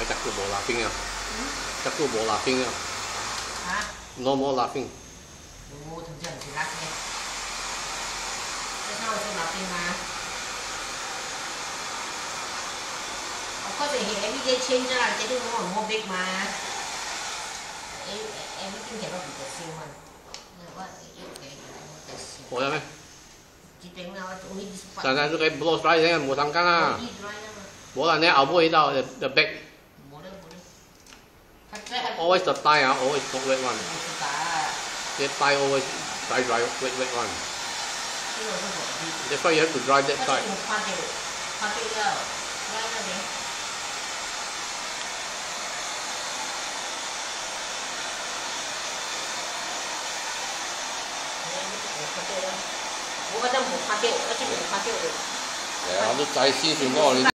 咪只叫無laughing啊？只叫無laughing啊？ 嚇 ？No more laughing。 我同志唔是 laughing 嘅，你睇我做 laughing 嘛？我嗰陣係 everyday change 啦，這啲我唔好 big 嘛。everything cannot be the same one。 我有咩？ 現在都可以 blow dry 嘅，冇相干啊。冇啦，你後尾到 the back。Always the tie 啊 ，always not wet one。The tie always dry wet one。That's why you have to dry that side。我覺得冇拍掉，一直冇拍掉嘅。係啊，我都仔先算嗰個。